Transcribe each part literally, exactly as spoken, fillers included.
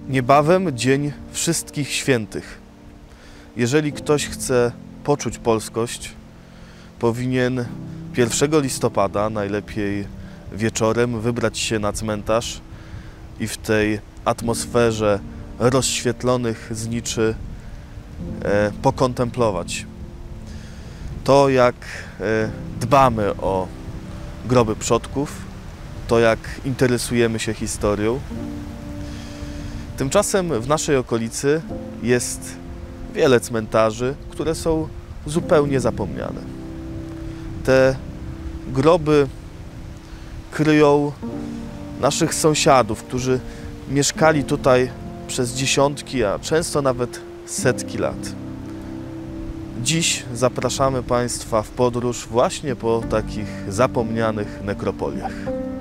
Niebawem Dzień Wszystkich Świętych. Jeżeli ktoś chce poczuć polskość, powinien pierwszego listopada, najlepiej wieczorem, wybrać się na cmentarz i w tej atmosferze rozświetlonych zniczy e, pokontemplować to, jak e, dbamy o groby przodków, to, jak interesujemy się historią. Tymczasem w naszej okolicy jest wiele cmentarzy, które są zupełnie zapomniane. Te groby kryją naszych sąsiadów, którzy mieszkali tutaj przez dziesiątki, a często nawet setki lat. Dziś zapraszamy Państwa w podróż właśnie po takich zapomnianych nekropoliach.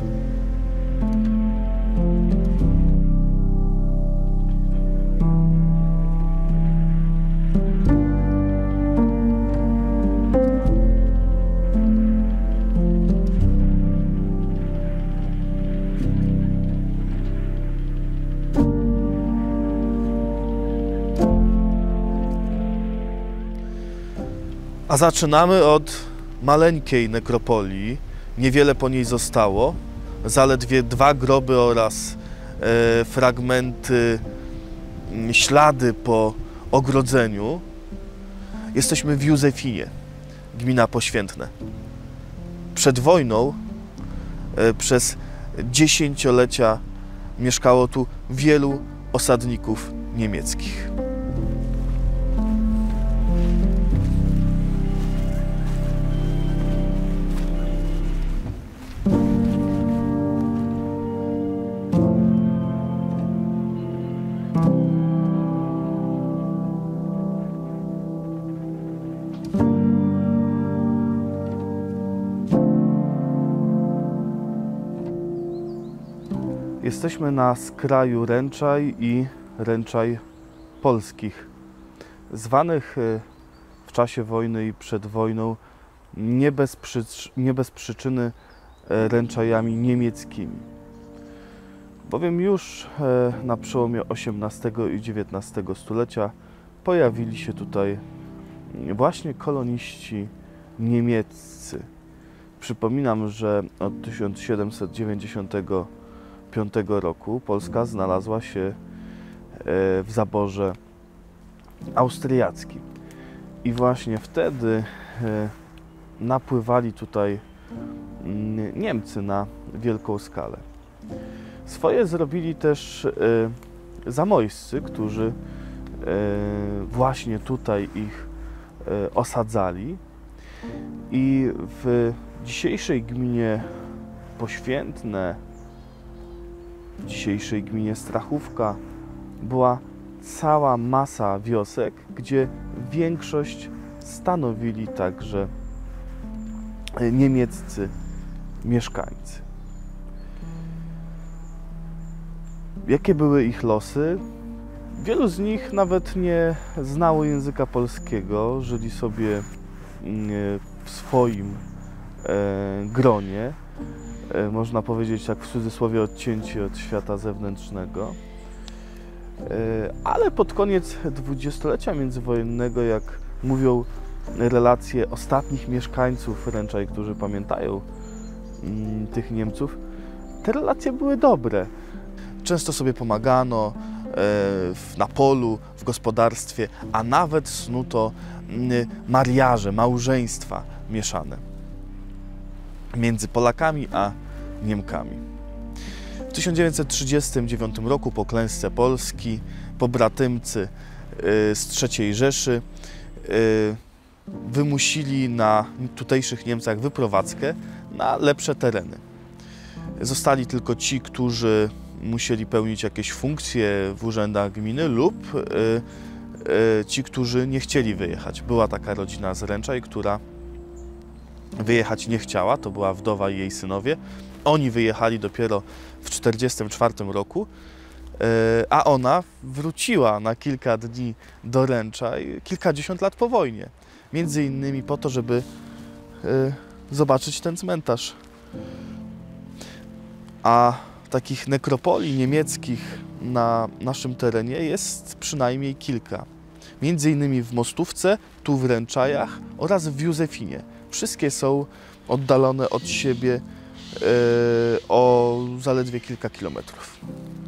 A zaczynamy od maleńkiej nekropolii. Niewiele po niej zostało. Zaledwie dwa groby oraz e, fragmenty, m, ślady po ogrodzeniu. Jesteśmy w Józefinie, gmina Poświętne. Przed wojną e, przez dziesięciolecia mieszkało tu wielu osadników niemieckich. Jesteśmy na skraju Ręczaj i Ręczaj polskich, zwanych w czasie wojny i przed wojną nie bez, przycz nie bez przyczyny Ręczajami niemieckimi. Bowiem już na przełomie osiemnastego i dziewiętnastego stulecia pojawili się tutaj właśnie koloniści niemieccy. Przypominam, że od tysiąc siedemset dziewięćdziesiątego piątego roku Polska znalazła się w zaborze austriackim. I właśnie wtedy napływali tutaj Niemcy na wielką skalę. Swoje zrobili też Zamojscy, którzy właśnie tutaj ich osadzali. I w dzisiejszej gminie Poświętne, w dzisiejszej gminie Strachówka była cała masa wiosek, gdzie większość stanowili także niemieccy mieszkańcy. Jakie były ich losy? Wielu z nich nawet nie znało języka polskiego, żyli sobie w swoim gronie. Można powiedzieć, tak w cudzysłowie, odcięci od świata zewnętrznego. Ale pod koniec dwudziestolecia międzywojennego, jak mówią relacje ostatnich mieszkańców Ręczaj, którzy pamiętają tych Niemców, te relacje były dobre. Często sobie pomagano na polu, w gospodarstwie, a nawet snuto mariaże, małżeństwa mieszane między Polakami a Niemkami. W tysiąc dziewięćset trzydziestym dziewiątym roku po klęsce Polski pobratymcy z trzeciej Rzeszy wymusili na tutejszych Niemcach wyprowadzkę na lepsze tereny. Zostali tylko ci, którzy musieli pełnić jakieś funkcje w urzędach gminy, lub ci, którzy nie chcieli wyjechać. Była taka rodzina z Ręczaj, która wyjechać nie chciała, to była wdowa i jej synowie. Oni wyjechali dopiero w tysiąc dziewięćset czterdziestym czwartym roku, a ona wróciła na kilka dni do Ręczaj kilkadziesiąt lat po wojnie. Między innymi po to, żeby zobaczyć ten cmentarz. A takich nekropolii niemieckich na naszym terenie jest przynajmniej kilka. Między innymi w Mostówce, tu w Ręczajach oraz w Józefinie. Wszystkie są oddalone od siebie yy, o zaledwie kilka kilometrów.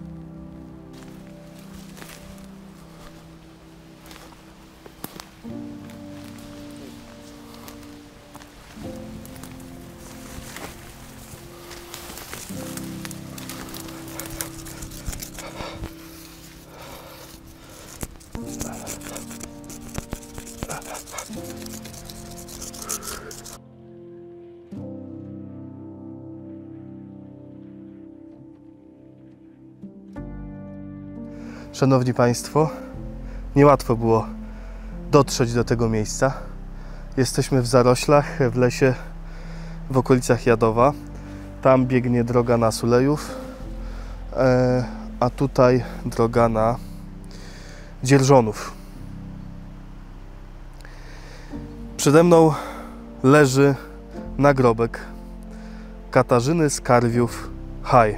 Szanowni Państwo, niełatwo było dotrzeć do tego miejsca. Jesteśmy w zaroślach, w lesie w okolicach Jadowa. Tam biegnie droga na Sulejów, a tutaj droga na Dzierżonów. Przede mną leży nagrobek Katarzyny Skarwiów-Haj.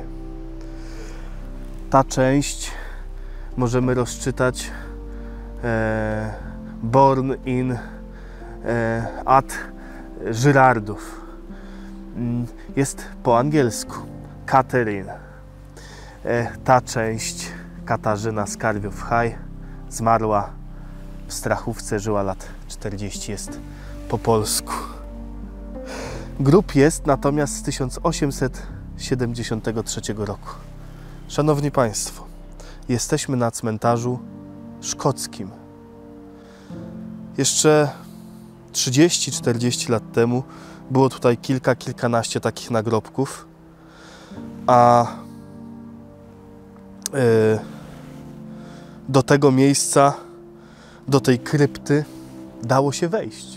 Ta część możemy rozczytać e, Born in e, ad Girardów. Jest po angielsku Catherine. E, ta część, Katarzyna Skarwiów-Haj, zmarła w Strachówce, żyła lat czterdzieści, jest po polsku. Grób jest natomiast z tysiąc osiemset siedemdziesiątego trzeciego roku. Szanowni Państwo, jesteśmy na cmentarzu szkockim. Jeszcze trzydzieści czterdzieści lat temu było tutaj kilka, kilkanaście takich nagrobków, a yy, do tego miejsca, do tej krypty dało się wejść.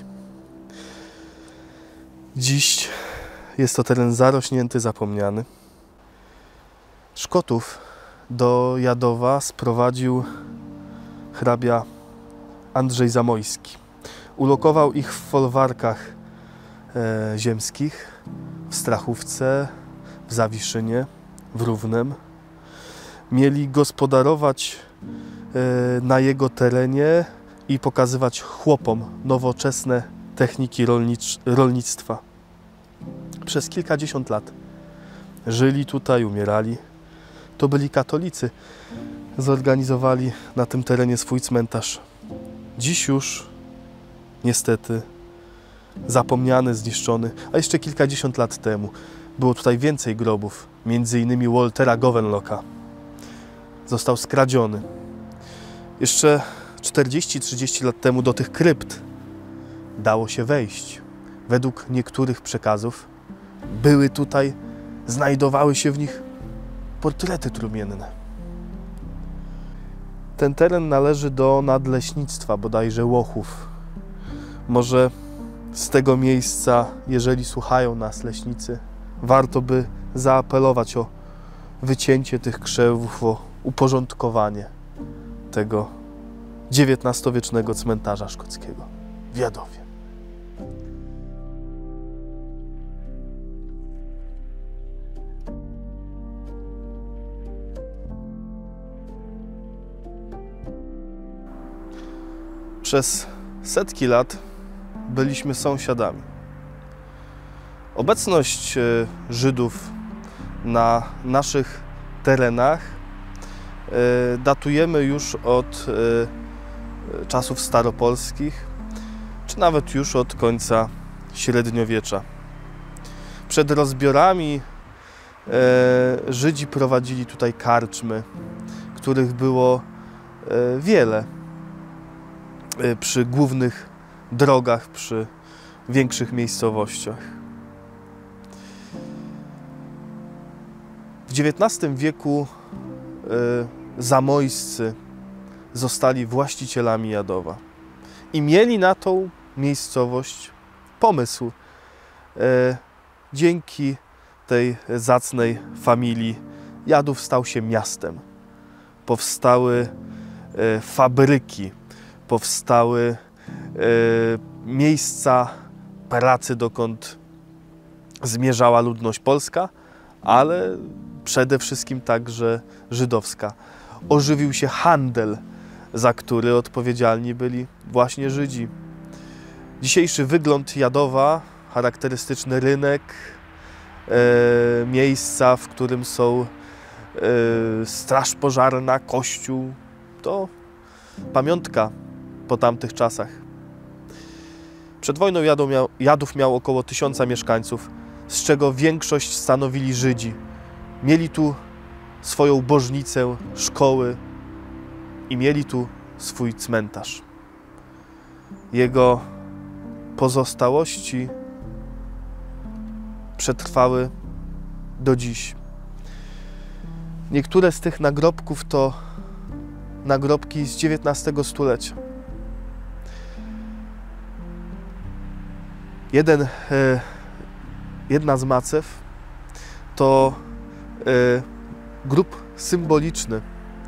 Dziś jest to teren zarośnięty, zapomniany. Szkotów do Jadowa sprowadził hrabia Andrzej Zamojski. Ulokował ich w folwarkach e, ziemskich, w Strachówce, w Zawiszynie, w Równem. Mieli gospodarować e, na jego terenie i pokazywać chłopom nowoczesne techniki rolnicz, rolnictwa. Przez kilkadziesiąt lat żyli tutaj, umierali. To byli katolicy. Zorganizowali na tym terenie swój cmentarz. Dziś już, niestety, zapomniany, zniszczony, a jeszcze kilkadziesiąt lat temu było tutaj więcej grobów, między innymi Waltera Govenlocka. Został skradziony. Jeszcze czterdzieści trzydzieści lat temu do tych krypt dało się wejść. Według niektórych przekazów były tutaj, znajdowały się w nich portrety trumienne. Ten teren należy do nadleśnictwa, bodajże Łochów. Może z tego miejsca, jeżeli słuchają nas leśnicy, warto by zaapelować o wycięcie tych krzewów, o uporządkowanie tego dziewiętnastowiecznego cmentarza szkockiego w Jadowie. Przez setki lat byliśmy sąsiadami. Obecność Żydów na naszych terenach datujemy już od czasów staropolskich, czy nawet już od końca średniowiecza. Przed rozbiorami Żydzi prowadzili tutaj karczmy, których było wiele przy głównych drogach, przy większych miejscowościach. W dziewiętnastym wieku Zamojscy zostali właścicielami Jadowa i mieli na tą miejscowość pomysł. Dzięki tej zacnej familii Jadów stał się miastem. Powstały fabryki, powstały miejsca pracy, dokąd zmierzała ludność polska, ale przede wszystkim także żydowska. Ożywił się handel, za który odpowiedzialni byli właśnie Żydzi. Dzisiejszy wygląd Jadowa, charakterystyczny rynek, e, miejsca, w którym są e, straż pożarna, kościół, to pamiątka po tamtych czasach. Przed wojną Jadów miał, Jadów miał około tysiąca mieszkańców, z czego większość stanowili Żydzi. Mieli tu swoją bożnicę, szkoły i mieli tu swój cmentarz. Jego pozostałości przetrwały do dziś. Niektóre z tych nagrobków to nagrobki z dziewiętnastego stulecia. Jeden, e, jedna z macew to e, grób symboliczny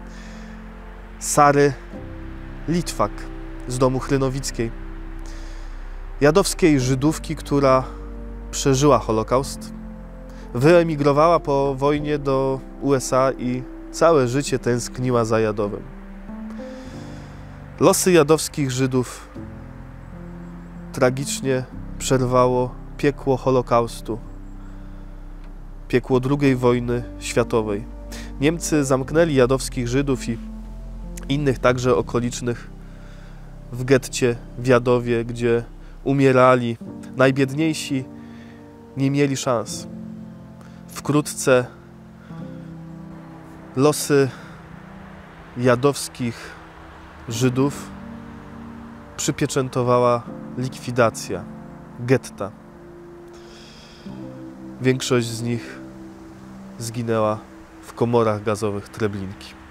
Sary Litwak z domu Chrynowickiej, jadowskiej Żydówki, która przeżyła Holokaust, wyemigrowała po wojnie do U S A i całe życie tęskniła za Jadowem. Losy jadowskich Żydów tragicznie przerwało piekło Holokaustu, piekło drugiej wojny światowej. Niemcy zamknęli jadowskich Żydów i innych także okolicznych w getcie w Jadowie, gdzie umierali. Najbiedniejsi nie mieli szans. Wkrótce losy jadowskich Żydów przypieczętowała likwidacja getta. Większość z nich zginęła w komorach gazowych Treblinki.